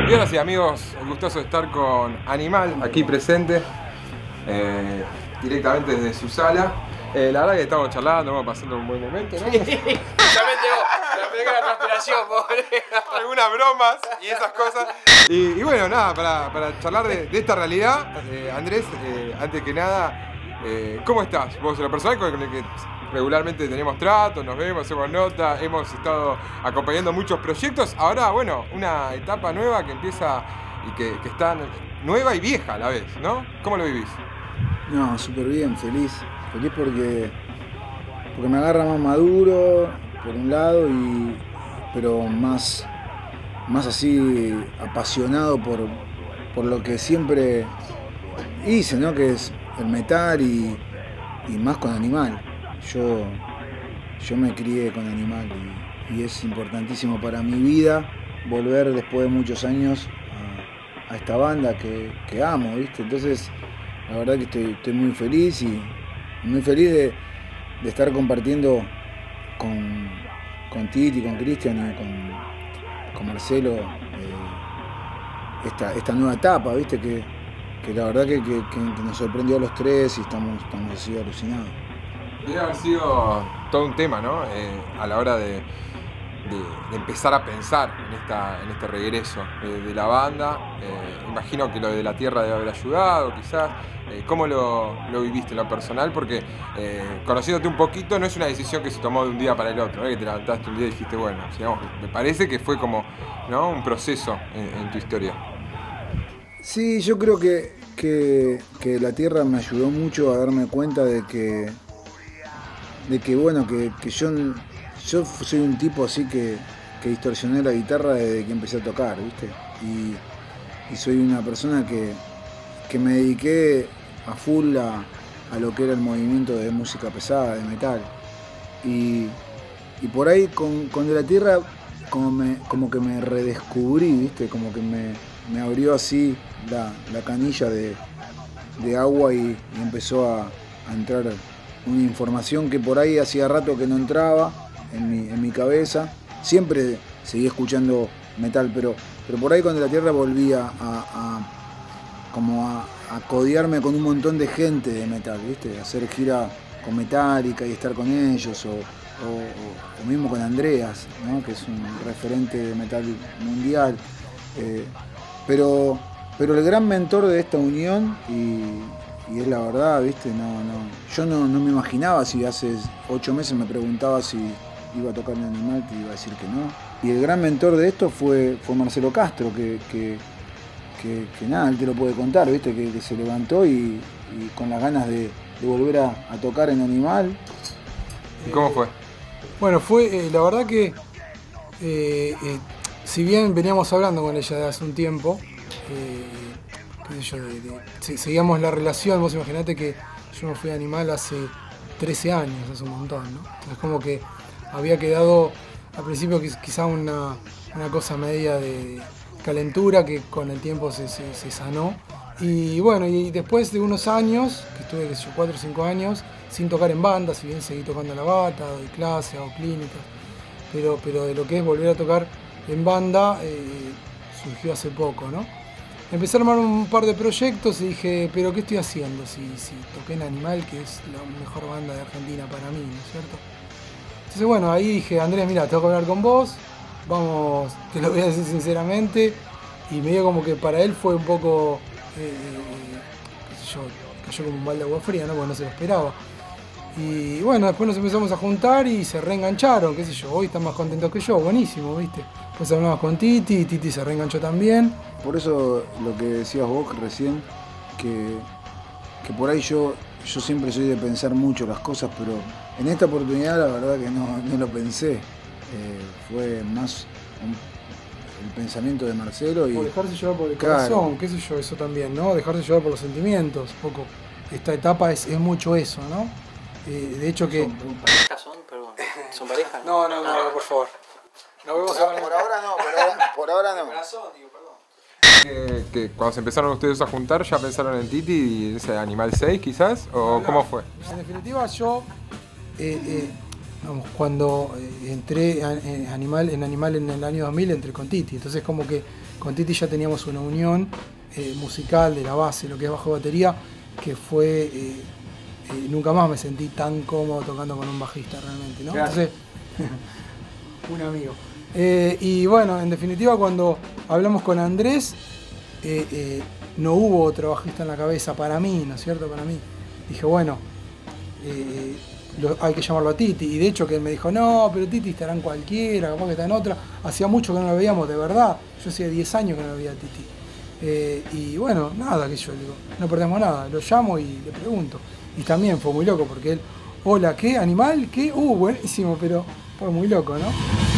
Y ahora sí, amigos, gustoso de estar con Animal aquí presente, directamente desde su sala. La verdad que estamos charlando, vamos pasando un buen momento, ¿no? Sí. También tengo la primera transpiración, pobre. Algunas bromas y esas cosas. Y bueno, nada, para charlar de esta realidad, Andrés, antes que nada, ¿cómo estás? Vos, la persona con la que regularmente tenemos trato, nos vemos, hacemos nota, hemos estado acompañando muchos proyectos. Ahora, bueno, una etapa nueva que empieza y que está nueva y vieja a la vez, ¿no? ¿Cómo lo vivís? No, súper bien, feliz. Feliz porque me agarra más maduro, por un lado, pero más así apasionado por lo que siempre hice, ¿no? Que es el metal y más con Animal. Yo me crié con Animal y es importantísimo para mi vida volver después de muchos años a esta banda que amo, ¿viste? Entonces, la verdad que estoy muy feliz y muy feliz de estar compartiendo con Titi, con Cristian y con Marcelo esta nueva etapa, ¿viste? Que la verdad que nos sorprendió a los tres y estamos así alucinados. Debe haber sido todo un tema, ¿no? A la hora de empezar a pensar en este regreso de la banda. Imagino que lo de la tierra debe haber ayudado, quizás. ¿Cómo lo viviste en lo personal? Porque conociéndote un poquito, no es una decisión que se tomó de un día para el otro, ¿no? Que te levantaste un día y dijiste, bueno, digamos, me parece que fue como, ¿no? Un proceso en tu historia. Sí, yo creo que la tierra me ayudó mucho a darme cuenta de que bueno, que yo soy un tipo así que distorsioné la guitarra desde que empecé a tocar, ¿viste? Y soy una persona que me dediqué a full a lo que era el movimiento de música pesada, de metal. Y por ahí con De la Tierra como que me redescubrí, ¿viste? Como que me abrió así la canilla de agua y empezó a entrar una información que por ahí hacía rato que no entraba en mi cabeza. Siempre seguí escuchando metal, pero por ahí con De la Tierra volví a codearme con un montón de gente de metal, ¿viste? Hacer gira con Metallica y estar con ellos, o mismo con Andreas, ¿no? Que es un referente de metal mundial. Pero el gran mentor de esta unión, y es la verdad, ¿viste? Yo no me imaginaba, si hace 8 meses me preguntaba si iba a tocar en Animal, te iba a decir que no. Y el gran mentor de esto fue Marcelo Castro, que nada, él te lo puede contar, ¿viste? Que se levantó y con las ganas de volver a tocar en Animal. ¿Y cómo fue? Bueno, fue la verdad que si bien veníamos hablando con ella de hace un tiempo, qué sé yo, seguíamos la relación. Vos imaginate que yo me fui a Animal hace 13 años, hace un montón, ¿no? Entonces como que había quedado al principio quizá una cosa media de calentura que con el tiempo se sanó. Y bueno, y después de unos años, que estuve, qué sé yo, 4 o 5 años sin tocar en banda, si bien seguí tocando la bata, doy clases, hago clínicas, pero de lo que es volver a tocar en banda surgió hace poco, ¿no? Empecé a armar un par de proyectos y dije, pero ¿qué estoy haciendo si toqué en Animal, que es la mejor banda de Argentina para mí, ¿no es cierto? Entonces bueno, ahí dije, Andrés, mira, tengo que hablar con vos, vamos, te lo voy a decir sinceramente, y medio como que para él fue un poco, qué sé yo, cayó como un balde de agua fría, ¿no? Porque no se lo esperaba. Y bueno, después nos empezamos a juntar y se reengancharon, qué sé yo, hoy están más contentos que yo, buenísimo, ¿viste? Después hablamos con Titi se reenganchó también. Por eso lo que decías vos recién, que por ahí yo siempre soy de pensar mucho las cosas, pero en esta oportunidad la verdad que no lo pensé. Fue más el pensamiento de Marcelo y... Por dejarse llevar por el corazón, qué sé yo, eso también, ¿no? Dejarse llevar por los sentimientos, un poco. Esta etapa es mucho eso, ¿no? De hecho que... ¿Son parejas? Perdón. ¿Son parejas? No, por favor. No vemos por ahora no, por ahora no. Que cuando se empezaron ustedes a juntar, ¿ya pensaron en Titi y ese Animal 6 quizás? ¿O cómo fue? En definitiva yo Vamos, cuando entré en Animal en el año 2000, entré con Titi. Entonces como que con Titi ya teníamos una unión musical de la base, lo que es bajo batería, que fue... nunca más me sentí tan cómodo tocando con un bajista realmente, ¿no? Claro. Entonces, un amigo. Y bueno, en definitiva cuando hablamos con Andrés, no hubo otro bajista en la cabeza para mí, ¿no es cierto? Para mí. Dije, bueno, hay que llamarlo a Titi. Y de hecho que él me dijo, no, pero Titi estará en cualquiera, capaz que está en otra. Hacía mucho que no lo veíamos, de verdad. Yo hacía 10 años que no lo veía a Titi. Y bueno, nada, que yo digo, no perdemos nada. Lo llamo y le pregunto. Y también fue muy loco porque él, hola, ¿qué? ¿Animal? ¿Qué? Buenísimo, pero fue muy loco, ¿no?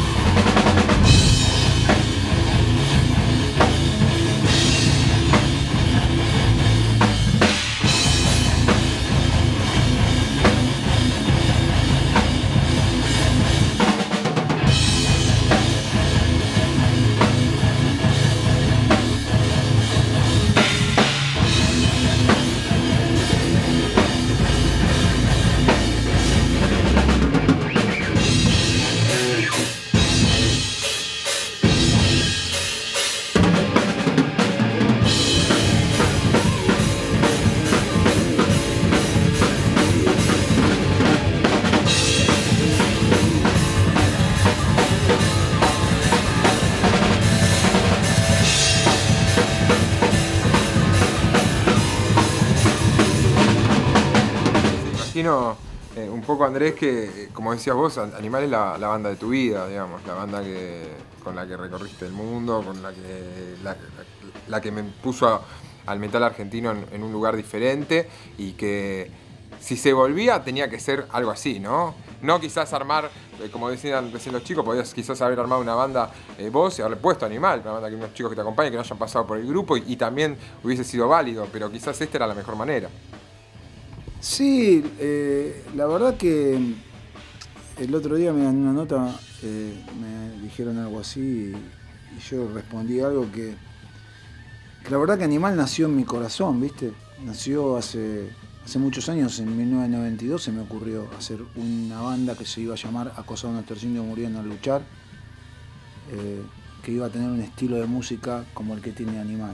Imagino un poco, Andrés, que como decías vos, Animal es la banda de tu vida, digamos, la banda con la que recorriste el mundo, con la que me puso al metal argentino en un lugar diferente, y que si se volvía tenía que ser algo así, ¿no? No quizás armar, como decían recién los chicos, podías quizás haber armado una banda vos y haberle puesto Animal, una banda que unos chicos que te acompañen, que no hayan pasado por el grupo, y también hubiese sido válido, pero quizás esta era la mejor manera. Sí, la verdad que el otro día me dan una nota, me dijeron algo así y yo respondí algo que la verdad que Animal nació en mi corazón, ¿viste? Nació hace muchos años, en 1992 se me ocurrió hacer una banda que se iba a llamar Acosados nuestros indios murieron al luchar, que iba a tener un estilo de música como el que tiene Animal.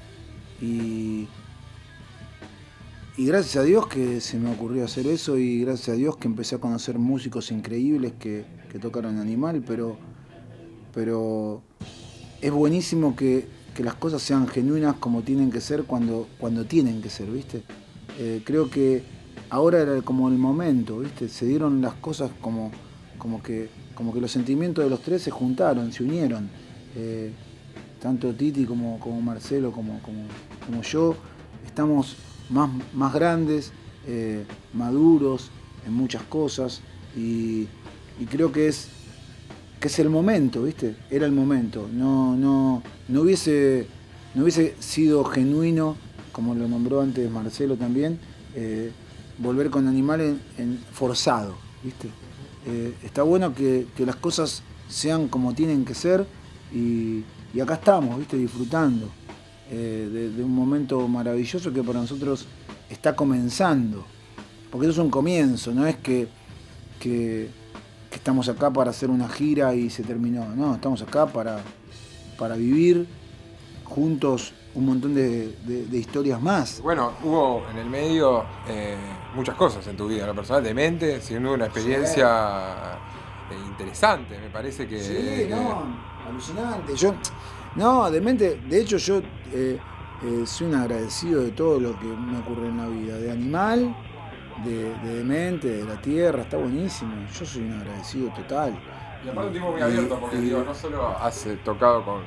Y gracias a Dios que se me ocurrió hacer eso, y gracias a Dios que empecé a conocer músicos increíbles que tocaron Animal, pero es buenísimo que las cosas sean genuinas como tienen que ser cuando tienen que ser, ¿viste? Creo que ahora era como el momento, ¿viste? Se dieron las cosas como que los sentimientos de los tres se juntaron, se unieron. Tanto Titi como Marcelo, como yo, estamos más grandes, maduros en muchas cosas, y creo que es el momento, ¿viste? Era el momento. No hubiese sido genuino, como lo nombró antes Marcelo también, volver con Animal en forzado, ¿viste? Está bueno que las cosas sean como tienen que ser, y acá estamos, ¿viste? Disfrutando de un momento maravilloso que para nosotros está comenzando, porque eso es un comienzo, no es que estamos acá para hacer una gira y se terminó, no, estamos acá para vivir juntos un montón de historias más. Bueno, hubo en el medio muchas cosas en tu vida, en lo personal, Demente, sin duda una experiencia interesante, me parece que... Sí, alucinante. Demente, de hecho yo soy un agradecido de todo lo que me ocurre en la vida, de Animal, de Demente, de la Tierra, está buenísimo. Yo soy un agradecido total. Y aparte un tipo muy abierto, porque digo, no solo has tocado con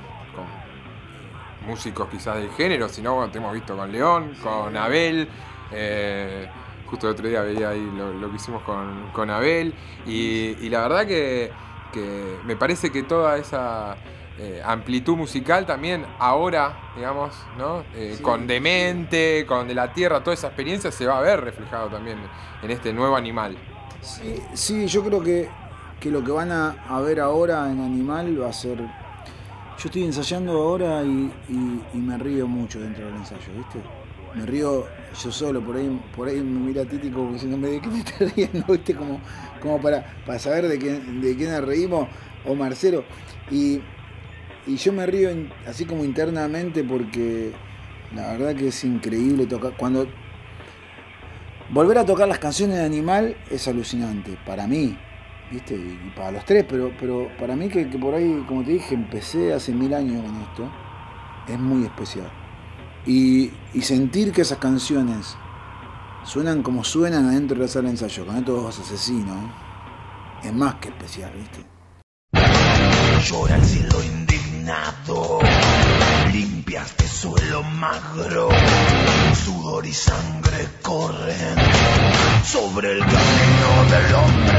músicos quizás del género, sino bueno, te hemos visto con León, con Abel, justo el otro día veía ahí lo que hicimos con Abel, y la verdad que me parece que toda esa amplitud musical también ahora, digamos, ¿no? Sí. Con Demente, con De la Tierra, toda esa experiencia se va a ver reflejado también en este nuevo Animal. Sí, yo creo que lo que van a ver ahora en Animal va a ser... Yo estoy ensayando ahora y me río mucho dentro del ensayo, ¿viste? me río yo solo, por ahí me mira Titi como diciendo, ¿de qué te estás riendo? ¿Viste? Como para saber de quién nos reímos, o Marcelo. Y yo me río así como internamente porque la verdad que es increíble tocar. Volver a tocar las canciones de Animal es alucinante, para mí, ¿viste? Y para los tres, pero para mí que por ahí, como te dije, empecé hace 1000 años con esto, es muy especial. Y sentir que esas canciones suenan como suenan adentro de la sala de ensayo, con estos dos asesinos, es más que especial, ¿viste? Llora el cielo indignado, limpia este suelo magro, sudor y sangre corren sobre el camino del hombre.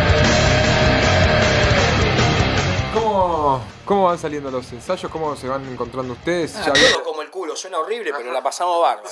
¿Cómo van saliendo los ensayos? ¿Cómo se van encontrando ustedes? Todo como el culo, suena horrible, pero la pasamos bárbaro.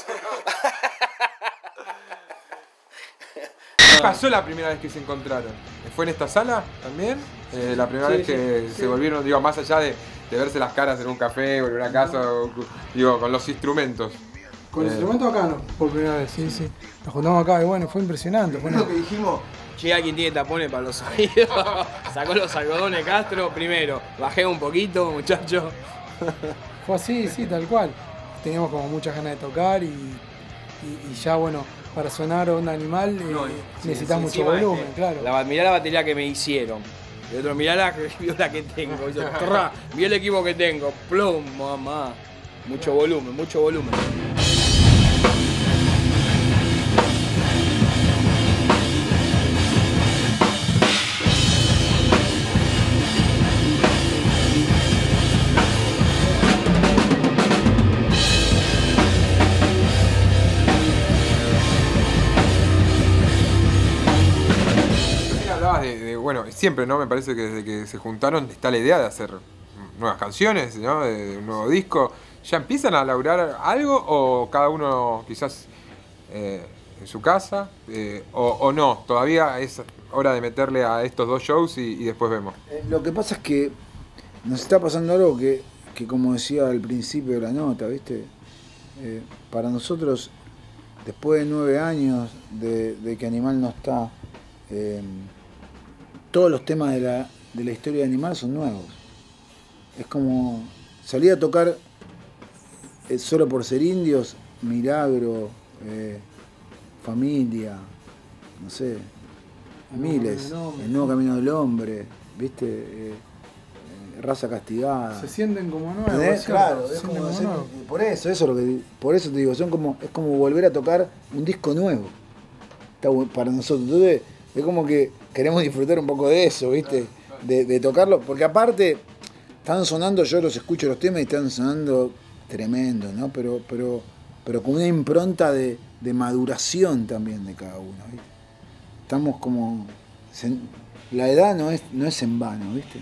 ¿Qué pasó la primera vez que se encontraron? ¿Fue en esta sala también? La primera vez que se volvieron, digo, más allá de verse las caras en un café o en una casa, digo, con los instrumentos. Con los instrumentos acá no, por primera vez, sí. Nos juntamos acá y bueno, fue impresionante. Fue lo que dijimos. Che, alguien tiene tapones para los oídos. Sacó los algodones Castro primero. Bajé un poquito, muchachos. Fue así, sí, tal cual. Teníamos como muchas ganas de tocar y ya bueno, para sonar Onda Animal necesitas mucho volumen, claro. Mirá la batería que me hicieron. Y otro, mirá la que tengo. Mirá el equipo que tengo. Plum, mamá. Mucho volumen, mucho volumen. Bueno, siempre, ¿no? Me parece que desde que se juntaron está la idea de hacer nuevas canciones, ¿no? De un nuevo disco. ¿Ya empiezan a laburar algo o cada uno quizás en su casa? O no, todavía es hora de meterle a estos 2 shows y después vemos. Lo que pasa es que nos está pasando algo que como decía al principio de la nota, ¿viste? Para nosotros, después de 9 años de que Animal no está, todos los temas de la historia de Animal son nuevos. Es como salir a tocar Solo por ser indios, Milagro, Familia, no sé, miles, El nuevo camino del hombre, ¿viste? Raza castigada. Se sienten como nuevos. Claro, es como por eso te digo, es como volver a tocar un disco nuevo. Está para nosotros. Entonces, es como que queremos disfrutar un poco de eso, ¿viste? De tocarlo, porque aparte están sonando, yo los escucho los temas y están sonando tremendo, ¿no? Pero con una impronta de maduración también de cada uno, ¿viste? Estamos como la edad no es en vano, ¿viste?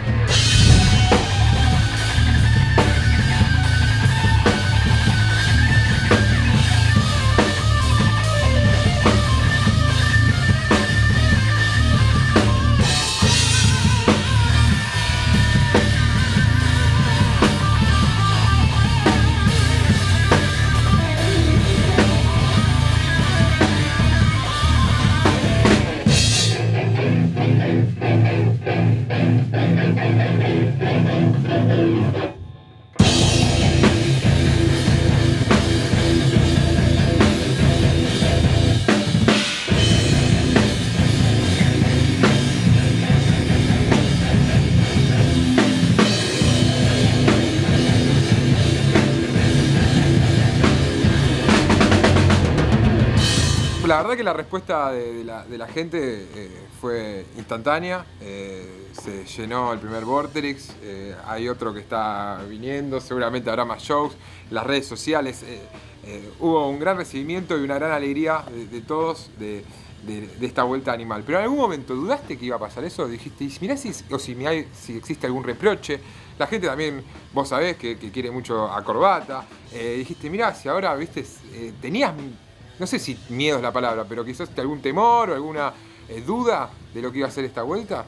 La verdad que la respuesta de la gente fue instantánea, se llenó el primer Vorterix, hay otro que está viniendo, seguramente habrá más shows, las redes sociales, hubo un gran recibimiento y una gran alegría de todos de esta vuelta a Animal. Pero en algún momento dudaste que iba a pasar eso, dijiste, mirá si existe algún reproche. La gente también, vos sabés que quiere mucho a Corbata, dijiste, mirá, si ahora, viste, tenías... No sé si miedo es la palabra, pero quizás algún temor o alguna duda de lo que iba a ser esta vuelta.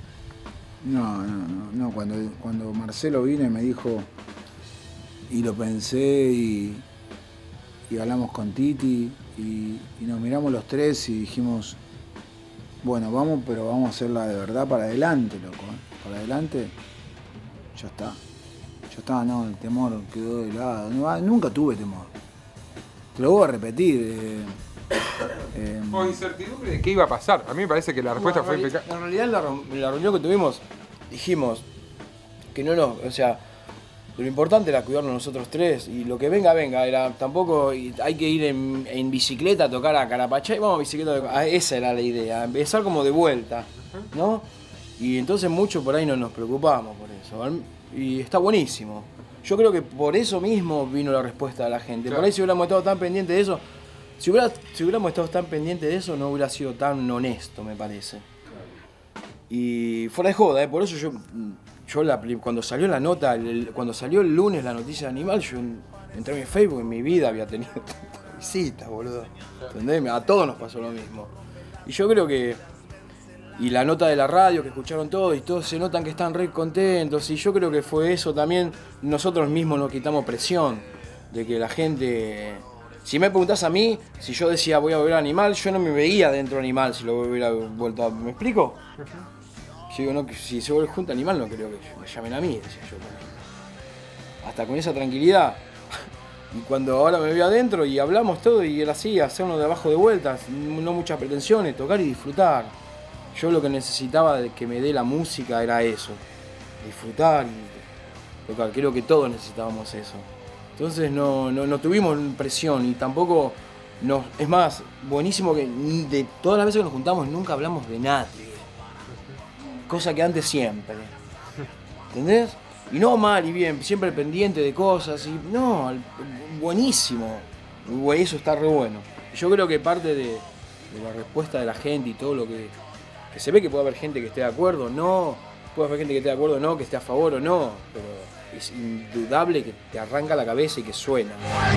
No. Cuando Marcelo vino y me dijo, y lo pensé y y hablamos con Titi y nos miramos los tres y dijimos, bueno, vamos, pero vamos a hacerla de verdad para adelante, loco. Para adelante, ya está. Ya está, no, el temor quedó de lado. Nunca tuve temor. Te lo voy a repetir. O incertidumbre de qué iba a pasar. A mí me parece que la respuesta fue impecable. En realidad, en la reunión que tuvimos, dijimos que no nos. O sea, lo importante era cuidarnos nosotros tres y lo que venga, venga. Era tampoco hay que ir en bicicleta a tocar a Carapachay. Vamos a bicicleta. Esa era la idea. Empezar como de vuelta, ¿no? Y entonces mucho por ahí no nos preocupamos por eso. Y está buenísimo. Yo creo que por eso mismo vino la respuesta de la gente. Claro. Por ahí si hubiéramos estado tan pendientes de eso. Si hubiéramos estado tan pendientes de eso, no hubiera sido tan honesto, me parece. Y fuera de joda, por eso yo cuando salió la nota, cuando salió el lunes la noticia de Animal, yo entré en mi Facebook, en mi vida había tenido tantas visitas, boludo. ¿Entendés? A todos nos pasó lo mismo. Y yo creo que... Y la nota de la radio que escucharon todos y todos se notan que están re contentos. Y yo creo que fue eso también. Nosotros mismos nos quitamos presión de que la gente... Si me preguntás a mí, si yo decía voy a volver a Animal, yo no me veía dentro de Animal si lo hubiera vuelto a... ¿Me explico? Yo digo, no, si se vuelve junto a Animal no creo que me llamen a mí, decía yo. Hasta con esa tranquilidad. Y cuando ahora me veo adentro y hablamos todo y era así, hacernos de abajo de vueltas, no muchas pretensiones, tocar y disfrutar. Yo lo que necesitaba de que me dé la música era eso. Disfrutar y tocar. Creo que todos necesitábamos eso. Entonces no tuvimos presión y tampoco es más, buenísimo que de todas las veces que nos juntamos nunca hablamos de nadie. Cosa que antes siempre. ¿Entendés? Y no mal y bien, siempre pendiente de cosas y no, buenísimo. Eso está re bueno. Yo creo que parte de la respuesta de la gente y todo lo que se ve que puede haber gente que esté de acuerdo, no, puede haber gente que esté de acuerdo, no, que esté a favor o no, pero es indudable que te arranca la cabeza y que suena.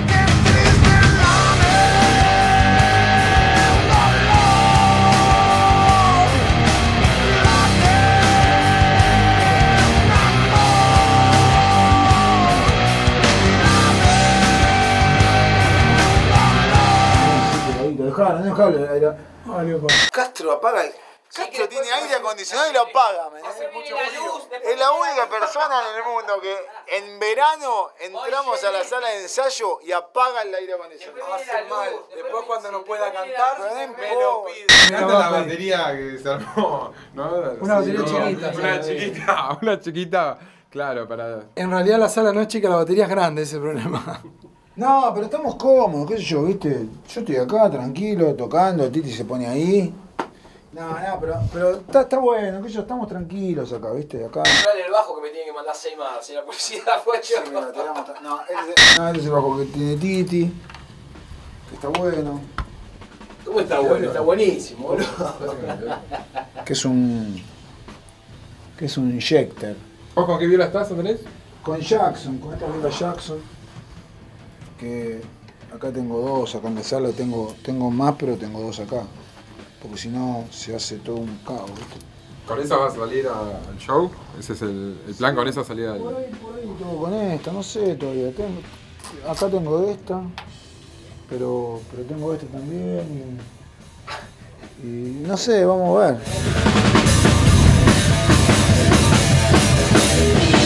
Dejalo. Castro apaga el... Castro tiene aire acondicionado y lo apaga, es la única persona en el mundo que en verano entramos a la sala de ensayo y apaga el aire acondicionado. Hace mal. Después cuando no pueda cantar, me lo pide. Me encanta la batería que se armó, ¿no? Una batería chiquita. Una chiquita, claro, para... En realidad la sala no es chica, la batería es grande, ese es el problema. No, pero estamos cómodos, qué sé yo, ¿viste? Yo estoy acá tranquilo, tocando, Titi se pone ahí. No, pero está bueno, que yo estamos tranquilos acá, ¿viste? Acá. Dale el bajo que me tiene que mandar 6 más, si la publicidad fue yo. Sí, mira, no, este es el bajo que tiene Titi, que está bueno. ¿Cómo está bueno? Está buenísimo, boludo. Que es un injector. ¿Vos con qué viola estás, Andrés? Con Jackson, con esta viola Jackson. Que acá tengo dos, acá en la sala tengo más, pero tengo dos acá. Porque si no se hace todo un caos, ¿viste? ¿Con esa vas a salir al show? ¿Ese es el plan con esa salida? Por ahí tengo con esta, no sé todavía. Acá tengo esta, pero tengo esta también y no sé, vamos a ver.